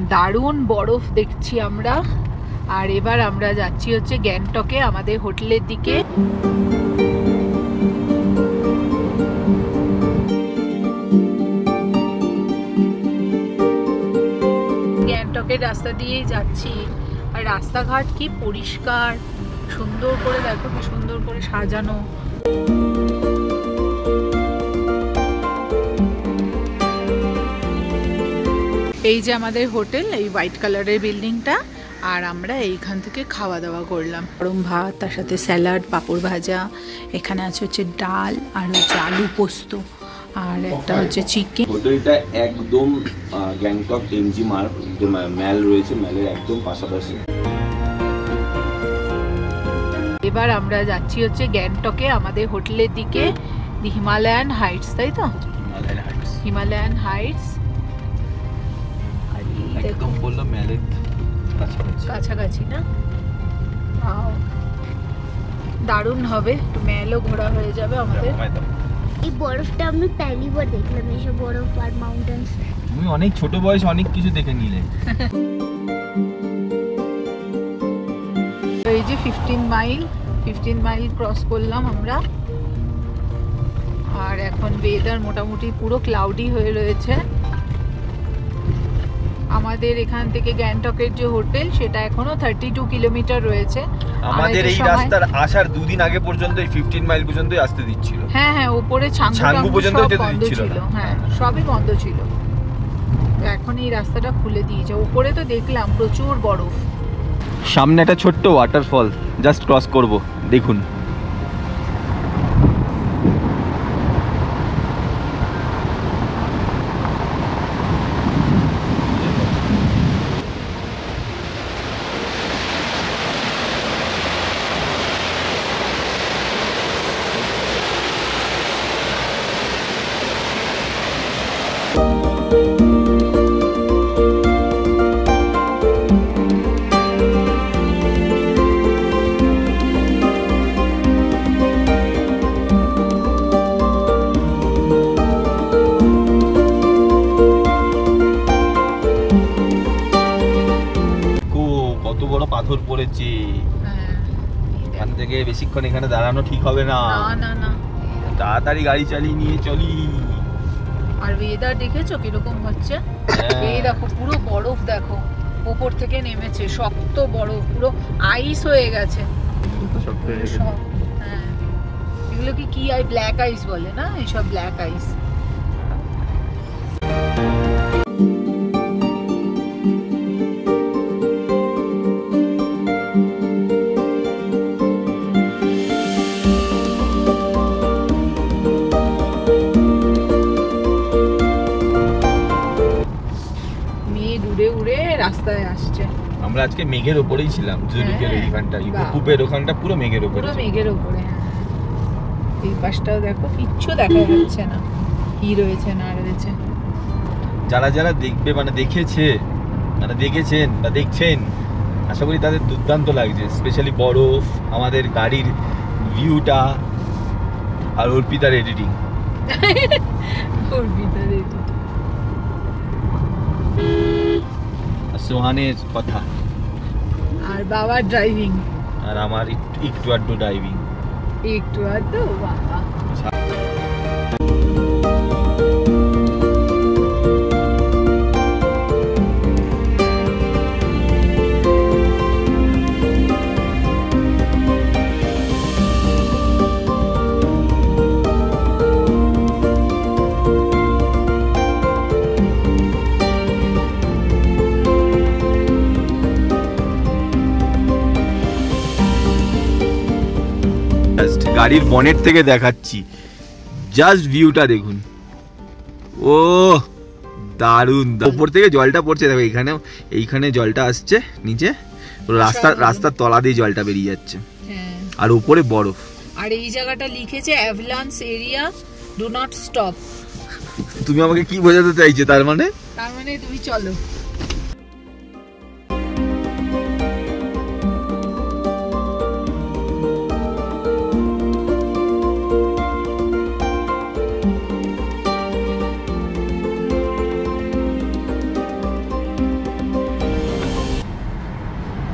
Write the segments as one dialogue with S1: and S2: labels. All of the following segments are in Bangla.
S1: দারুণ বরফ দেখছি আমরা। আর এবার আমরা যাচ্ছি হচ্ছে গ্যাংটকে আমাদের হোটেলের দিকে। গ্যাংটকের রাস্তা দিয়েই যাচ্ছি, আর রাস্তাঘাট কি পরিষ্কার, সুন্দর করে দেখো কি সুন্দর করে সাজানো। এই যে আমাদের হোটেল, এই হোয়াইট কালারের বিল্ডিংটা, আর আমরা এইখান থেকে খাওয়া দাওয়া করলাম। গরম ভাত, তার সাথে স্যালাড, পাঁপড় ভাজা, এখানে আছে হচ্ছে ডাল, আর হচ্ছে আলু পোস্ত, আর একটা হচ্ছে চিকেন।
S2: হোটেলটা একদম গ্যাংটক এমজি মার্গ ম্যাল রয়েছে, ম্যালের একদম পাশাপাশি।
S1: এবার আমরা যাচ্ছি হচ্ছে গ্যাংটকে আমাদের হোটেলের দিকে, হিমালয়ান হাইটস, তাই তো? Himalayan heights.
S2: একদম বললো ম্যালের
S1: কাছাকাছি না? দারুণ হবে, ম্যালও ঘোরা হয়ে যাবে আমাদের।
S3: এই বরফটা আমি પહેલી বার দেখলাম, এইসব বরফ আর মাউন্টেন্স।
S2: তুমি অনেক ছোট বয়সে অনেক কিছু দেখে নিলে।
S1: এই যে 15 মাইল ক্রস করলাম আমরা, আর এখন ওয়েদার মোটামুটি পুরো ক্লাউডি হয়ে রয়েছে। আমাদের এখান থেকে গ্যাংটকের যে হোটেল, সেটা এখনো 32 কিলোমিটার রয়েছে।
S2: আমাদের এই রাস্তার আসার দুদিন আগে পর্যন্ত এই 15 মাইল পর্যন্তই আসতে দিচ্ছিল।
S1: হ্যাঁ হ্যাঁ, উপরে ছাঙ্গু পর্যন্ত যেতে দিচ্ছিল না। হ্যাঁ, সবই বন্ধ ছিল। এখন এই রাস্তাটা খুলে দিয়েছে। উপরে তো দেখলাম প্রচুর বরফ।
S2: সামনে একটা ছোট্ট ওয়াটারফল জাস্ট ক্রস করব, দেখুন। পাথর পড়েছে, এখান থেকে বেশিক্ষণ এখানে দাঁড়ানো ঠিক হবে না।
S1: না না,
S2: তাড়াতাড়ি গাড়ি চালিয়ে নিয়ে চলি।
S1: আর ওয়েদার দেখেছো কিরকম হচ্ছে? এই দেখো পুরো বরফ, দেখো উপর থেকে নেমেছে, শক্ত বরফ, পুরো আইস হয়ে গেছে। হ্যাঁ, এগুলো কি ব্ল্যাক আইস বলে না? এইসব ব্ল্যাক আইস। রাস্তায় আসছে।
S2: আমরা আজকে মেঘের উপরেই ছিলাম, জুরিকের এইখানটা, কুপের ওখানটা পুরো মেঘের উপরে,
S1: পুরো মেঘের উপরে। এই পাশটাও দেখো, কিচ্ছু দেখা যাচ্ছে না কি রয়েছে না রয়েছে।
S2: যারা যারা দেখবে, মানে দেখেছেন বা দেখছেন, আশা করি তাদের দুর্দান্ত লাগছে। স্পেশালি বরফ, আমাদের গাড়ির ভিউটা, আর অর্পিতার এডিটিং। সোহানের কথা,
S1: আর বাবার ড্রাইভিং,
S2: আর আমার একটু আধটু ড্রাইভিং।
S1: বাবা।
S2: গাড়ির বনেট থেকে দেখাচ্ছি, জাস্ট ভিউটা দেখুন। ও দারুণ, উপর থেকে জলটা পড়ছে, দেখো এইখানে জলটা আসছে নিচে, রাস্তার তলা দিয়ে জলটা বেরিয়ে যাচ্ছে, আর উপরে বরফ।
S1: আর এই জায়গাটা লিখেছে avalanche area, do not stop.
S2: তুমি আমাকে কি বোঝাতে চাইছো? তার মানে
S1: তুমি চলো।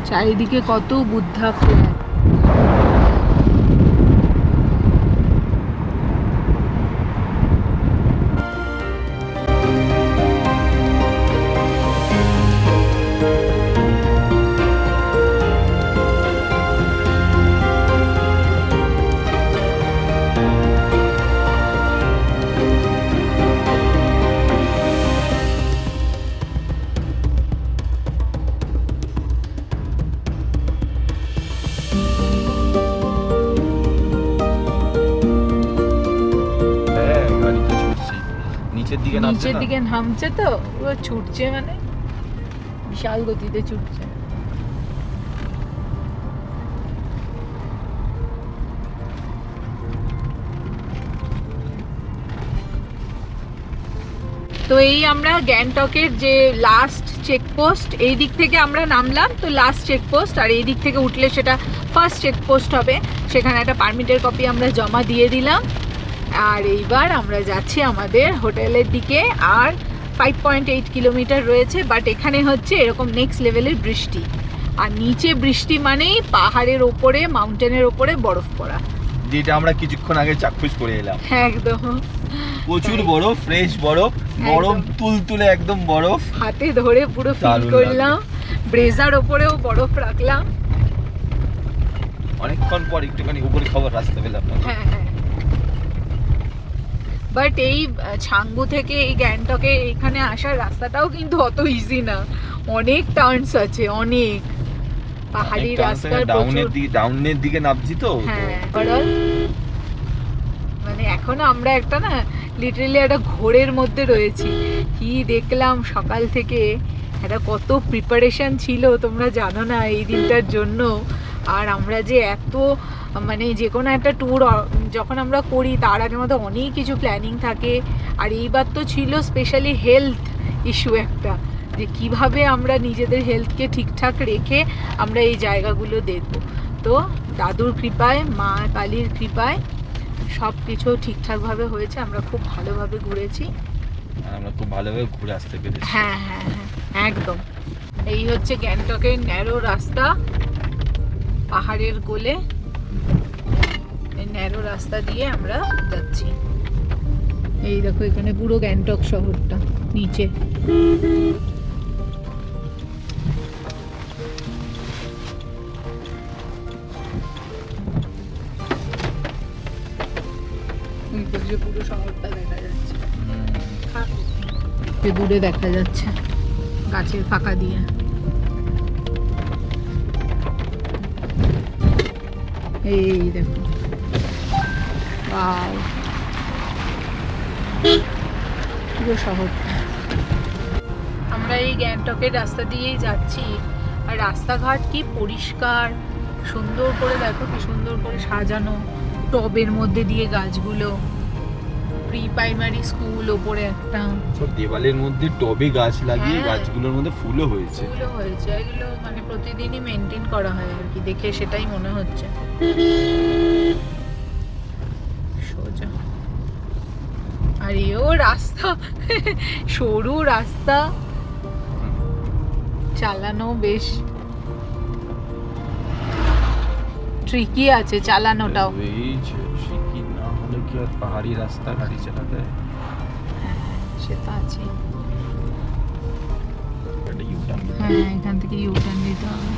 S1: চারিদিকে কত বুদ্ধা ফ্ল্যাট। নিচের দিকে নামছে তো পুরো ছুটছে, মানে বিশাল গতিতে ছুটছে। তো এই আমরা গ্যাংটকের যে লাস্ট চেকপোস্ট, এই দিক থেকে আমরা নামলাম, তো লাস্ট চেকপোস্ট, আর এই দিক থেকে উঠলে সেটা ফার্স্ট চেকপোস্ট হবে। সেখানে একটা পারমিটের কপি আমরা জমা দিয়ে দিলাম। আর এইবার আমরা যাচ্ছি আমাদের হোটেলের দিকে। আর 5.8 কিলোমিটার রয়েছে, বাট এখানে হচ্ছে এরকম নেক্সট লেভেলের বৃষ্টি। আর নিচে বৃষ্টি মানেই পাহাড়ের ওপরে, মাউন্টেনের ওপরে বরফ পড়া,
S2: যেটা আমরা কিছুক্ষণ আগে চাক্ষুষ করে এলাম।
S1: একদম
S2: প্রচুর বরফ, ফ্রেশ বরফ, নরম তুলতুলে একদম বরফ,
S1: হাতে ধরে পুরো ফিল করলাম। ব্রেজার ওপরেও বরফ রাখলাম।
S2: অনেকক্ষণ পর একটুখানি উপরে খাবার রাস্তা পেলাম।
S1: হ্যাঁ হ্যাঁ, বাট এই ছাঙ্গু থেকে এই গ্যাংটকে এখানে আসার রাস্তাটাও কিন্তু অত ইজি না, অনেক টার্নস আছে, অনেক পাহাড়ি রাস্তার
S2: ডাউনের দিকে নামছি তো।
S1: হ্যাঁ, মানে এখন আমরা একটা না লিটারালি একটা ঘোরের মধ্যে রয়েছি। কি দেখলাম সকাল থেকে, একটা কত প্রিপারেশন ছিল তোমরা জানো না এই দিনটার জন্য। আর আমরা যে এত মানে যে কোনো একটা ট্যুর যখন আমরা করি তার আগে মধ্যে অনেক কিছু প্ল্যানিং থাকে। আর এইবার তো ছিল স্পেশালি হেলথ ইস্যু একটা, যে কিভাবে আমরা নিজেদের হেলথকে ঠিকঠাক রেখে আমরা এই জায়গাগুলো দেখব। তো দাদুর কৃপায়, মা কালীর কৃপায় সব কিছু ঠিকঠাকভাবে হয়েছে। আমরা খুব ভালোভাবে ঘুরেছি,
S2: আমরা খুব ভালোভাবে ঘুরে আসতে পেরেছি।
S1: হ্যাঁ হ্যাঁ হ্যাঁ, একদম। এই হচ্ছে গ্যাংটকের ন্যারো রাস্তা, পাহাড়ের কোলে এই ন্যারো রাস্তা দিয়ে আমরা যাচ্ছি। এই দেখো এখানে পুরো গ্যাংটক শহরটা নিচে। পুরো শহরটা দেখা যাচ্ছে, দূরে দেখা যাচ্ছে গাছের ফাঁকা দিয়ে। এই দেখো, ওয়াও, পুরো শহরটা। আমরা এই গ্যাংটকের রাস্তা দিয়েই যাচ্ছি। আর রাস্তাঘাট কি পরিষ্কার, সুন্দর করে দেখো, কি সুন্দর করে সাজানো, টবের মধ্যে দিয়ে গাছগুলো। প্রি প্রাইমারি স্কুল ওপরে একটা,
S2: সব দেওয়ালের মধ্যে টবে গাছ লাগিয়ে গাছগুলোর মধ্যে ফুলও হয়েছে।
S1: এগুলো মানে প্রতিদিনই মেনটেন করা হয় আর কি, দেখে সেটাই মনে হচ্ছে। সোজা, আর এও রাস্তা সরু রাস্তা, চালানো বেশ ট্রিকি আছে চালানোটাও।
S2: পাহাড়ি রাস্তা গাড়ি চালাতে
S1: সেটা আছে। হ্যাঁ, এখান থেকে ইউটার্ন দিতে হবে।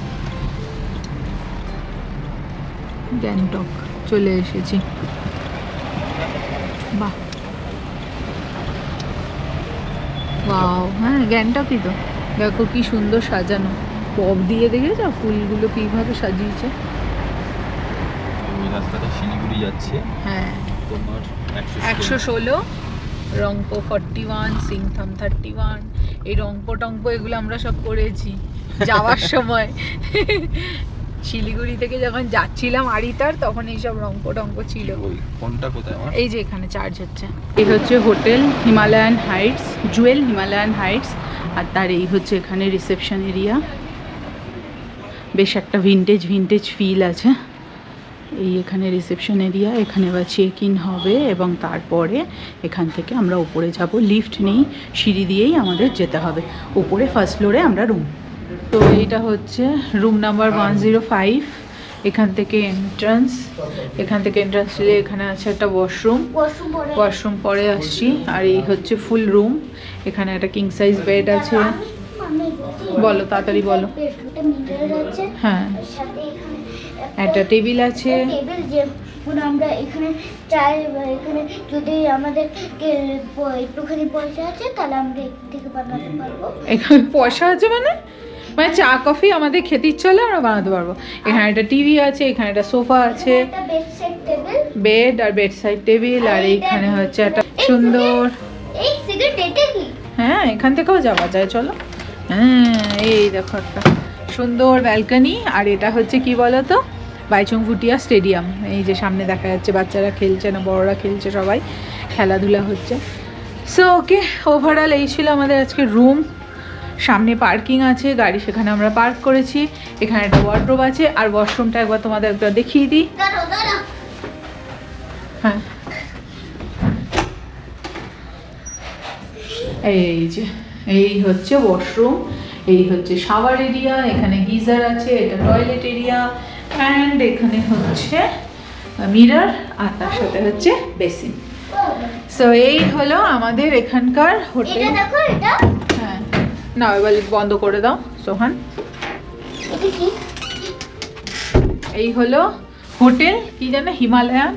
S1: গ্যাংটক চলে এসেছি। বাহ, ওয়াও, হ্যাঁ গ্যাংটকই তো। দেখো কি সুন্দর সাজানো, টব দিয়ে দেখেছো ফুলগুলো কিভাবে সাজিয়েছে।
S2: ওই রাস্তাটা শিলিগুড়ি যাচ্ছে।
S1: হ্যাঁ,
S2: তোমার
S1: 116, রংপো 41, সিংথাম 31। এই রংপো টংপো এগুলো আমরা সব করেছি যাওয়ার সময়। শিলিগুড়ি থেকে যখন যাচ্ছিলাম আড়িতার, তখন এইসব রংপো টংপো ছিল।
S2: কোনটা কোথায়?
S1: এই যে এখানে চার্জ হচ্ছে। এই হচ্ছে hotel Himalayan heights, jewel Himalayan heights. আর তার এই হচ্ছে এখানে রিসেপশন এরিয়া। বেশ একটা ভিন্টেজ ফিল আছে। এই এখানে রিসেপশন এরিয়া, এখানে এবার চেক ইন হবে এবং তারপরে এখান থেকে আমরা উপরে যাব। লিফট নেই, সিঁড়ি দিয়েই আমাদের যেতে হবে উপরে। ফার্স্ট ফ্লোরে আমরা রুম। তো এইটা হচ্ছে রুম নাম্বার 105। এখান থেকে এন্ট্রান্স দিলে এখানে আছে একটা ওয়াশরুম পরে আসছি। আর এই হচ্ছে ফুল রুম। এখানে একটা কিং সাইজ বেড আছে। বলো তাড়াতাড়ি বলো। হ্যাঁ, একটা টেবিল আছে।
S3: আমরা এখানে চাই, এখানে যদি আমাদের একটুখানি পয়সা আছে তাহলে আমরা এখান থেকে বানাতে পারবো।
S1: এখানে পয়সা আছে মানে চা কফি আমাদের খেতে ইচ্ছা হলে আমরা বানাতে পারবো। এখানে একটা টিভি আছে, এখানে একটা সোফা আছে, বেড আর বেড সাইড টেবিল। আর এইখানে হচ্ছে একটা সুন্দর, হ্যাঁ এখান থেকেও যাওয়া যায়, চলো। হ্যাঁ, এই দেখো একটা সুন্দর ব্যালকনি। আর এটা হচ্ছে কি বলতো, বাইচুং ভুটিয়া স্টেডিয়াম। এই যে সামনে দেখা যাচ্ছে বাচ্চারা খেলছে, না বড়রা খেলছে, সবাই খেলাধুলা হচ্ছে। সো ওকে, ওভারঅল এই ছিল আমাদের আজকে রুম। সামনে পার্কিং আছে, গাড়ি সেখানে আমরা পার্ক করেছি। এখানে একটা ওয়ার্ডরোব আছে। আর ওয়াশরুমটা একবার তোমাদের একবার দেখিয়ে দিই। হ্যাঁ, এই যে এই হচ্ছে ওয়াশরুম, এই হচ্ছে শাওয়ার এরিয়া, এখানে গিজার আছে, এটা টয়লেট এরিয়া, অ্যান্ড এখানে হচ্ছে মিরর, আর তার সাথে হচ্ছে বেসিন। সো এই হলো আমাদের এখানকার হোটেল। হ্যাঁ, না এবার বন্ধ করে দাও সোহান। এই হলো হোটেল, কি জানে, হিমালয়ান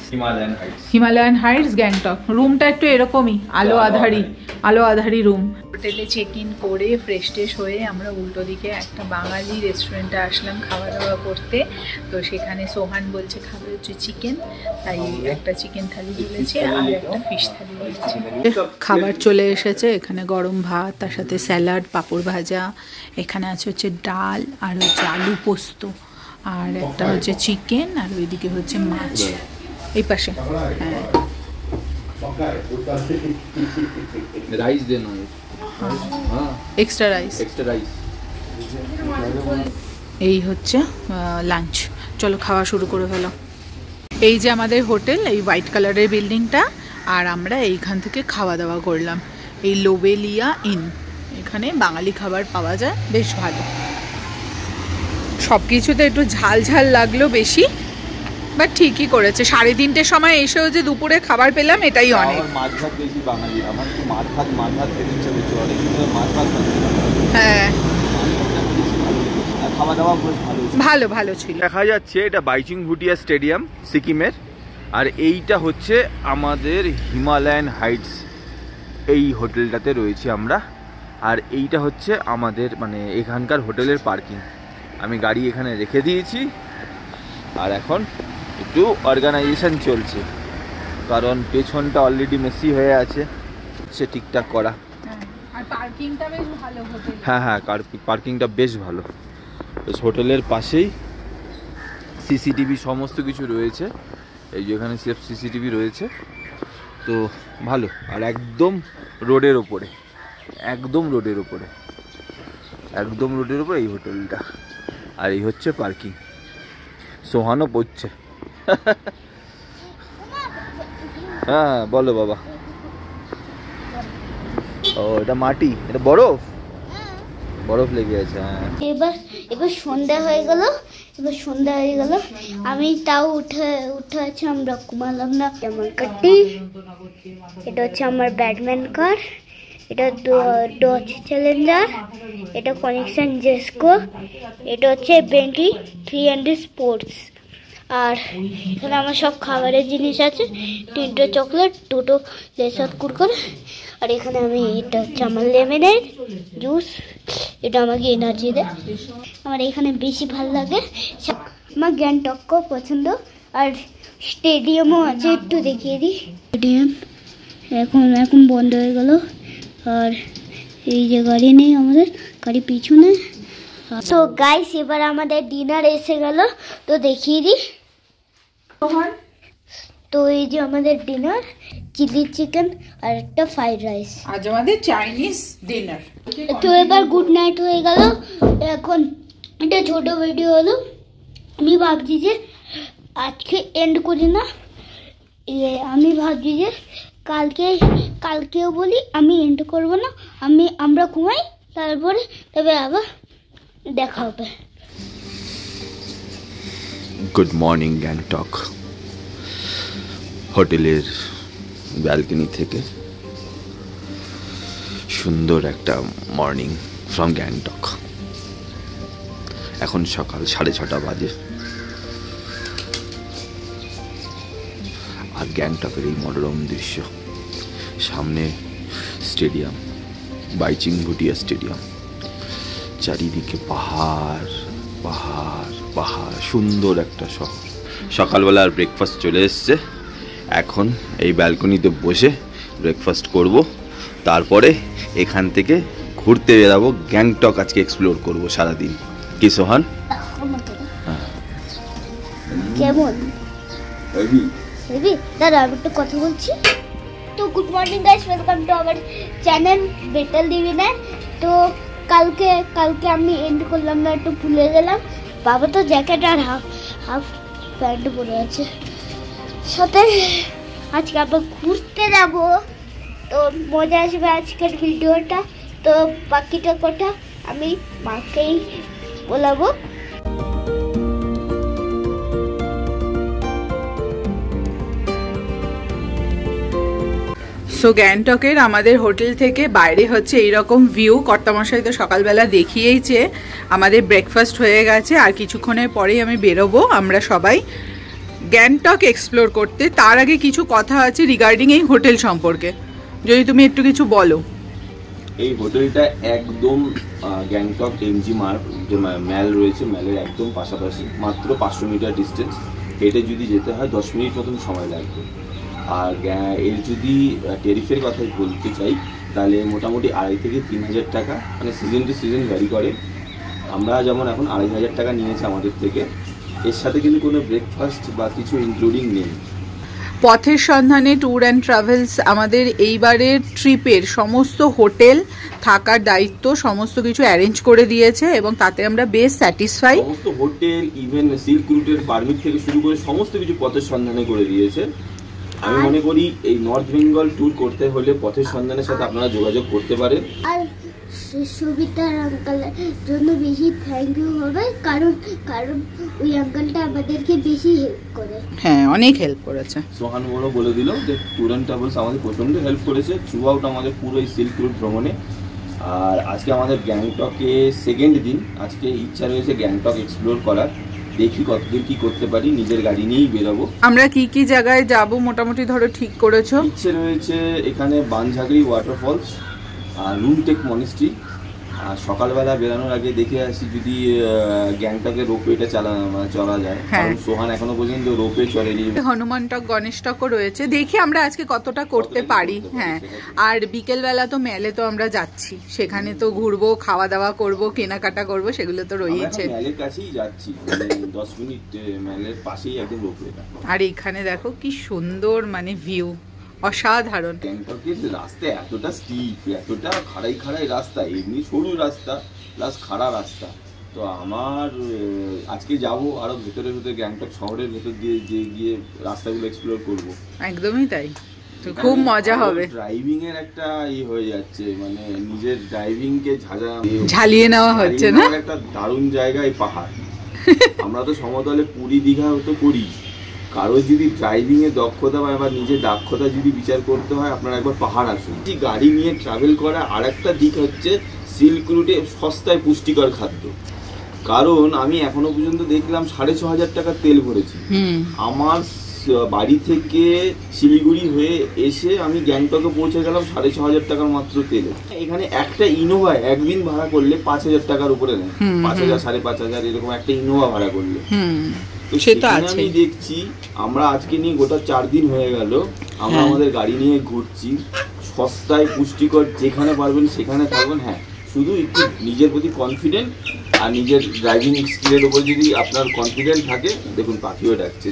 S1: হাইটস গ্যাংটক। রুমটা একটু এরকমই আলো আধারি রুম। হোটেলে চেক ইন করে ফ্রেশ হয়ে আমরা উল্টো দিকে একটা বাঙালি রেস্টুরেন্টে আসলাম খাওয়া দাওয়া করতে। তো সেখানে সোহান বলছে খাবে হচ্ছে চিকেন, তাই একটা চিকেন থালি বলেছে আর একটা ফিশ থালি বলেছে। খাবার চলে এসেছে, এখানে গরম ভাত, তার সাথে স্যালাড, পাঁপড় ভাজা, এখানে আছে হচ্ছে ডাল আর হচ্ছে আলু পোস্ত, আর একটা হচ্ছে চিকেন, আর ওইদিকে হচ্ছে মাছ এই পাশে। হ্যাঁ,
S2: রাইস দেন,
S1: এক্সট্রা রাইস। এই হচ্ছে লাঞ্চ। চলো খাওয়া শুরু করে ফেলো। এই যে আমাদের হোটেল, এই হোয়াইট কালারের বিল্ডিংটা। আর আমরা এইখান থেকে খাওয়া দাওয়া করলাম, এই লোবেলিয়া ইন। এখানে বাঙালি খাবার পাওয়া যায়, বেশ ভালো। সব কিছুতে একটু ঝাল লাগলো বেশি, বাট ঠিকই করেছে। 3:30-র সময় এসেও যে দুপুরে খাবার পেলাম, এটাই অনেক। হ্যাঁ, ভালো ছিল।
S2: দেখা যাচ্ছে এটা বাইচুং ভুটিয়া স্টেডিয়াম সিকিমের। আর এইটা হচ্ছে আমাদের হিমালয়ান হাইটস, এই হোটেলটাতে রয়েছি আমরা। আর এইটা হচ্ছে আমাদের মানে এখানকার হোটেলের পার্কিং। আমি গাড়ি এখানে রেখে দিয়েছি, আর এখন একটু অর্গানাইজেশন চলছে, কারণ পেছনটা অলরেডি মেসি হয়ে আছে, সে ঠিকঠাক করা।
S1: আর পার্কিংটা বেশ ভালো হোটেল।
S2: হ্যাঁ, পার্কিংটা বেশ ভালো। বেশ হোটেলের পাশেই সিসিটিভি সমস্ত কিছু রয়েছে। এই যে এখানে সেফ সিসিটিভি রয়েছে, তো ভালো। আর একদম রোডের ওপরে এই হোটেলটা। আর এই হচ্ছে পার্কিং। সোহানও পড়ছে। হ্যাঁ বলো বাবা। ও এটা মাটি, এটা বরফ লেগে আছে। হ্যাঁ,
S3: এবার সন্ধ্যা হয়ে গেল। আমি তাও উঠে আছি, আমরা ঘুমালাম না। আমার কাটি, এটা হচ্ছে আমার ব্যাটম্যান কার, এটা ডজ চ্যালেঞ্জার, এটা কানেকশন জেসকো, এটা হচ্ছে বেন্টি 300 স্পোর্টস। আর এখানে আমার সব খাবারের জিনিস আছে, 3টে চকলেট, 2টো লেসার কুরকুরে। আর এখানে এটা হচ্ছে আমার লেমনেড জুস, এটা আমাকে এনার্জি দেয়। আমার এখানে বেশি ভালো লাগে, আমার গ্যাংটকও পছন্দ। আর স্টেডিয়ামও আছে, একটু দেখিয়ে দিই। স্টেডিয়াম এখন বন্ধ হয়ে গেল। আর এই যে গাড়ি নেই, আমাদের গাড়ি পিছনে। তো গাইস, এবার আমাদের ডিনার এসে গেল, তো দেখিয়ে দিই। তো এই যে আমাদের ডিনার, চিলি চিকেন আর একটা ফ্রাইড রাইস।
S1: আজ আমাদের চাইনিজ ডিনার।
S3: তো এবার গুড নাইট হয়ে গেল। এখন এটা ছোট ভিডিও হলো। আমি ভাবছি যে আজকে এন্ড করি না, আমি ভাবছি যে কালকেও বলি আমি এন্ড করব না, আমরা ঘুমাই, তারপরে তবে আবার দেখা হবে।
S2: গুড মর্নিং গ্যাংটক হোটেলের ব্যালকনি থেকে সুন্দর একটা মর্নিং ফ্রম গ্যাংটক। এখন সকাল 6:30 বাজে আর গ্যাংটকের এই মনোরম দৃশ্য, সামনে স্টেডিয়াম বাইচিং ভুটিয়া স্টেডিয়াম, চারিদিকে পাহাড় পাহাড় পাহাড়, সুন্দর একটা শহর। সকালবেলার ব্রেকফাস্ট চলে এসছে, এখন এই ব্যালকনিতে বসে ব্রেকফাস্ট করব, তারপরে এখান থেকে ঘুরতে বেরাবো। গ্যাংটক আজকে এক্সপ্লোর করব সারাদিন। কি সোহান?
S3: কেমন দাদা আমি একটু কথা বলছি। তো good morning guys, welcome to our channel বেটাল ডিভিনে। তো কালকে আমি এন্ড করলাম না, একটু ভুলে গেলাম। বাবা তো জ্যাকেট আর হাফ প্যান্ট পরে আছে, সাথে আজকে আবার ঘুরতে যাব। তো মজা আসবে আজকের ভিডিওটা। তো বাকিটা কথা আমি মাকেই বলাবো।
S1: সো গ্যাংটকের আমাদের হোটেল থেকে বাইরে হচ্ছে এইরকম ভিউ। কর্তামশাই তো সকালবেলা দেখিয়েইছে। আমাদের ব্রেকফাস্ট হয়ে গেছে, আর কিছুক্ষণের পরেই আমি বেরোবো আমরা সবাই গ্যাংটক এক্সপ্লোর করতে। তার আগে কিছু কথা আছে রিগার্ডিং এই হোটেল সম্পর্কে, যদি তুমি একটু কিছু বলো।
S2: এই হোটেলটা একদম গ্যাংটক এমজি মার্গ যে ম্যাল রয়েছে, ম্যালের একদম পাশাপাশি, মাত্র 500 মিটার ডিস্টেন্স। হেঁটে যদি যেতে হয় 10 মিনিট মতন সময় লাগবে। আর এর যদি টেরিফের কথা বলতে চাই তাহলে মোটামুটি 2,500 থেকে 3,000 টাকা, মানে সিজন টু সিজন ভ্যারি করে। আমরা যেমন এখন 2,500 টাকা নিয়েছি আমাদের থেকে, এর সাথে কিন্তু কোনো ব্রেকফাস্ট বা কিছু ইনক্লুডিং নেই।
S1: পথের সন্ধানে ট্যুর অ্যান্ড ট্রাভেলস আমাদের এইবারের ট্রিপের সমস্ত হোটেল, থাকার দায়িত্ব, সমস্ত কিছু অ্যারেঞ্জ করে দিয়েছে এবং তাতে আমরা বেশ স্যাটিসফাই।
S2: সমস্ত হোটেল, ইভেন সিল্ক রুটের পারমিট থেকে শুরু করে সমস্ত কিছু পথের সন্ধানে করে দিয়েছে। আমি মনে করি এই নর্থ বেঙ্গল ট্যুর করতে হলে পথের সন্ধানের সাথে আপনারা যোগাযোগ করতে পারেন।
S3: আর সুবিতার আঙ্কেলের জন্য বেশি থ্যাংক ইউ হবে, কারণ ওই আঙ্কেলটা আমাদেরকে বেশি হেল্প করে।
S1: হ্যাঁ, অনেক হেল্প করেছে।
S2: সোহান বড় বলে দিল যে ট্যুর অ্যান্ড ট্রাভেলস আমাদের প্রচণ্ড হেল্প করেছে থ্রু আউট আমাদের পুরো এই সিল্ক রুট ভ্রমণে। আর আজকে আমাদের গ্যাংটকে সেকেন্ড দিন, আজকে ইচ্ছা রয়েছে গ্যাংটক এক্সপ্লোর করার। দেখি কতদূর কি করতে পারি, নিজের গাড়ি নিয়েই বেরোবো।
S1: আমরা কি কি জায়গায় যাব মোটামুটি ধরো ঠিক করেছো?
S2: ইচ্ছে রয়েছে এখানে বানঝাগড়ি ওয়াটারফলস আর রুমটেক মনিস্ট্রি। আর সকালবেলা বেরানোর আগে দেখে আসি যদি গ্যাংটকের রোপওয়েটা চলা যায়, কারণ সোহান এখনো পর্যন্ত রোপওয়ে চলেনি।
S1: হনুমানটক, গণেশটকও রয়েছে, দেখি আমরা আজকে কতটা করতে পারি। হ্যাঁ, আর বিকেলবেলা তো মেলে তো আমরা যাচ্ছি, সেখানে তো ঘুরবো, খাওয়া দাওয়া করবো, কেনাকাটা করবো, সেগুলো তো রয়েছে।
S2: মেলের কাছেই যাচ্ছি, 10 মিনিট মেলের পাশেই একদম রোপওয়েটা।
S1: আর এখানে দেখো কি সুন্দর মানে ভিউ, অসাধারণ।
S2: গ্যাংটকের রাস্তা এতটা স্টিপ, এতটা খাড়াই রাস্তা, এমনি সরু রাস্তা প্লাস খাড়া রাস্তা। তো আমার আজকে যাব আরো ভেতরে গ্যাংটক শহরের ভেতর দিয়ে গিয়ে রাস্তাগুলো এক্সপ্লোর করব।
S1: একদমই তাই, তো খুব মজা হবে।
S2: ড্রাইভিং এর একটা হয়ে যাচ্ছে, মানে নিজের ড্রাইভিং কে
S1: ঝালিয়ে নেওয়া হচ্ছে না।
S2: একটা দারুণ জায়গা এই পাহাড়। আমরা তো সমতলে পুরী দীঘা তো করি, কারো যদি ড্রাইভিং এ দক্ষতা বা নিজের দক্ষতা যদি বিচার করতে হয়, আপনারা একবার পাহাড় আসুন। গাড়ি নিয়ে ট্রাভেল করা আর একটা দিক হচ্ছে সিল্ক রুটে সস্তায় পুষ্টিকর খাদ্য। কারণ আমি এখনো পর্যন্ত দেখলাম 6,500 টাকার তেল ভরেছি। আমার বাড়ি থেকে শিলিগুড়ি হয়ে এসে আমি গ্যাংটকে পৌঁছে গেলাম 6,500 টাকার মাত্র তেলে। এখানে একটা ইনোভা একদিন ভাড়া করলে 5,000 টাকার উপরে নেয়, 5,000 5,500 এরকম একটা ইনোভা ভাড়া করলে। আমি দেখছি আমরা আজকে নিয়ে গোটা 4 দিন হয়ে গেল আমরা আমাদের গাড়ি নিয়ে ঘুরছি। সস্তায় পুষ্টিকর, যেখানে পারবেন সেখানে থাকবেন। হ্যাঁ, শুধু একটু নিজের প্রতি কনফিডেন্ট আর নিজের ড্রাইভিং স্কিলের উপর যদি আপনার কনফিডেন্ট থাকে, দেখুন পাখিও ডাকছে,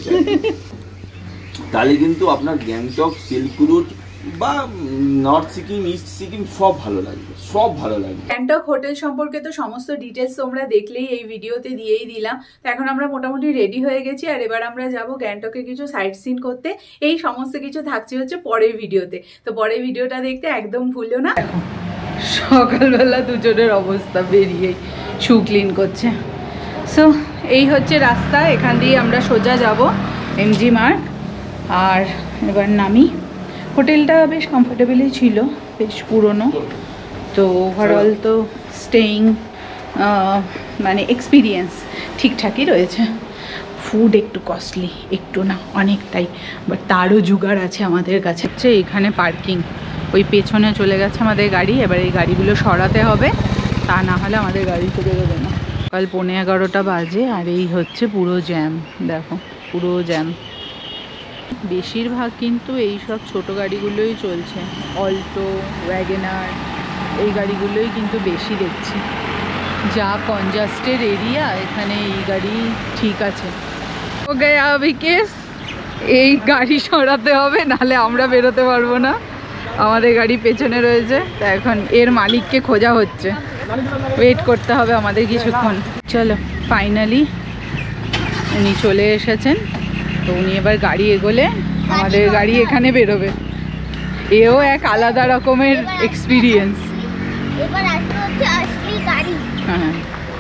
S2: তাহলে কিন্তু আপনার গ্যাংটক, সিল্ক রুট বা নর্থ সিকিম, ইস্ট সিকিম সব ভালো লাগবে, সব ভালো লাগবে।
S1: গ্যাংটক হোটেল সম্পর্কে তো সমস্ত ডিটেলস তোমরা দেখলেই, এই ভিডিওতে দিয়েই দিলাম। তো এখন আমরা মোটামুটি রেডি হয়ে গেছি, আর এবার আমরা যাব গ্যাংটকে কিছু সাইট সিন করতে। এই সমস্ত কিছু থাকছে হচ্ছে পরের ভিডিওতে, তো পরের ভিডিওটা দেখতে একদম ভুলো না। সকালবেলা দুজনের অবস্থা বেরিয়েই শু ক্লিন করছে। সো এই হচ্ছে রাস্তা, এখান দিয়ে আমরা সোজা যাব এমজি মার্গ। আর এবার নামি। হোটেলটা বেশ কমফোর্টেবলই ছিল, বেশ পুরনো, তো ওভারঅল তো স্টেইং মানে এক্সপিরিয়েন্স ঠিকঠাকই রয়েছে। ফুড একটু কস্টলি, একটু না অনেকটাই, বাট তারও জোগাড় আছে আমাদের কাছে। হচ্ছে এখানে পার্কিং, ওই পেছনে চলে গেছে আমাদের গাড়ি, এবার এই গাড়িগুলো সরাতে হবে, তা না হলে আমাদের গাড়িতে বেরোবে না। কাল 11:15 বাজে আর এই হচ্ছে পুরো জ্যাম, দেখো পুরো জ্যাম। বেশিরভাগ কিন্তু এই সব ছোটো গাড়িগুলোই চলছে, অল্টো, ওয়াগনার, এই গাড়িগুলোই কিন্তু বেশি দেখছি। যা কনজাস্টেড এরিয়া, এখানে এই গাড়ি ঠিক আছে। ওকে বিকেশ, এই গাড়ি সরাতে হবে, নাহলে আমরা বেরোতে পারবো না। আমাদের গাড়ি পেছনে রয়েছে, তা এখন এর মালিককে খোঁজা হচ্ছে, ওয়েট করতে হবে আমাদের কিছুক্ষণ। চলো ফাইনালি উনি চলে এসেছেন, তো উনি এবার গাড়ি এগোলে আমাদের গাড়ি এখানে বেরোবে। এও এক আলাদা রকমের এক্সপিরিয়েন্স।
S3: এবার আসলে হচ্ছে আসলি গাড়ি।
S1: হ্যাঁ,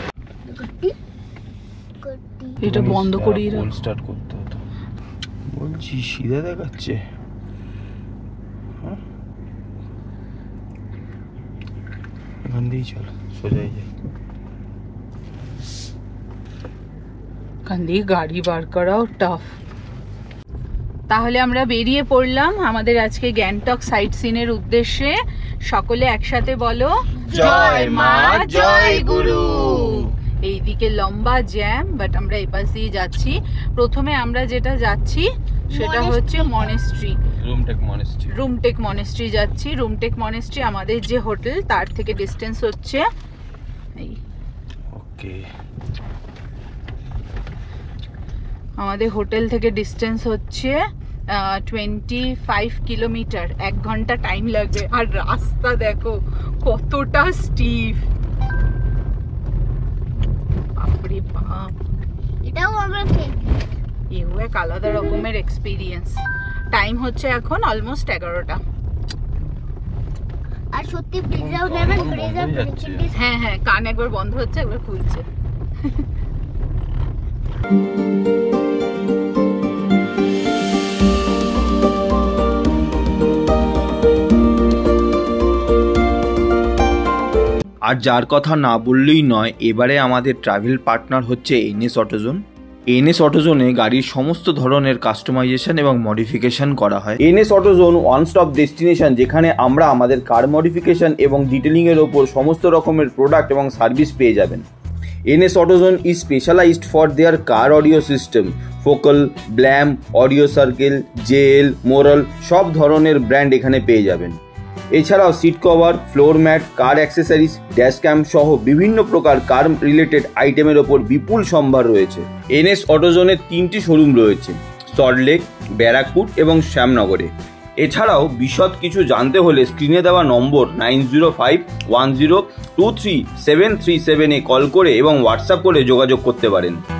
S1: এটা বন্ধ করি,
S2: স্টার্ট করতে হতো বলছি, সিধা দেখাচ্ছে। এখান দিয়েই চলো, সোজাই যাই।
S1: এখান দিয়ে গাড়ি বার করাও টাফ। তাহলে আমরা বেরিয়ে পড়লাম আমাদের আজকে গ্যাংটক সাইট সিনের উদ্দেশ্যে। সকলে একসাথে বলো, জয় মা জয় গুরু। এইদিকে লম্বা জ্যাম, বাট আমরা এপাশ দিয়ে যাচ্ছি। প্রথমে আমরা যেটা যাচ্ছি সেটা হচ্ছে মনেস্ট্রি, রুমটেক মনেস্ট্রি যাচ্ছি। রুমটেক মনেস্ট্রি আমাদের যে হোটেল তার থেকে ডিস্টেন্স হচ্ছে এই,
S2: ওকে,
S1: আমাদের হোটেল থেকে ডিস্টেন্স হচ্ছে 25 কিলোমিটার। 1 ঘন্টা টাইম লাগবে। আর রাস্তা দেখো কতটা স্টিফ, বাপরে বাপ।
S3: এটাও আমরা
S1: এও এক আলাদা রকমের এক্সপিরিয়েন্স। টাইম হচ্ছে এখন অলমোস্ট 11টা।
S3: আর সত্যি ব্রিজাও নেবেন, ব্রিজার প্রিন্সিপিস।
S1: হ্যাঁ হ্যাঁ, কান একবার বন্ধ হচ্ছে, একবার খুলছে।
S2: আর যার কথা না বললেই নয়, এবারে আমাদের ট্রাভেল পার্টনার হচ্ছে এনএস অটোজোন। এনএস অটোজোনে গাড়ির সমস্ত ধরনের কাস্টমাইজেশন এবং মডিফিকেশন করা হয়। NS autozone one stop destination, যেখানে আমরা আমাদের কার মডিফিকেশন এবং ডিটেলিংয়ের ওপর সমস্ত রকমের প্রোডাক্ট এবং সার্ভিস পেয়ে যাবেন। NS Autozone is specialised for their car audio system, Focal, Blam, audio circle, জেল, মোরাল, সব ধরনের ব্র্যান্ড এখানে পেয়ে যাবেন। এছাড়াও seat cover, floor mat, car accessories, dash cam সহ বিভিন্ন প্রকার কার রিলেটেড আইটেমের ওপর বিপুল সম্ভার রয়েছে। এনএস অটোজোনের 3টি শোরুম রয়েছে, সল্টলেক, ব্যারাকপুর এবং শ্যামনগরে। এছাড়াও বিশদ কিছু জানতে হলে স্ক্রিনে দেওয়া নম্বর 9051023737 কল করে এবং হোয়াটসঅ্যাপ করে যোগাযোগ করতে পারেন।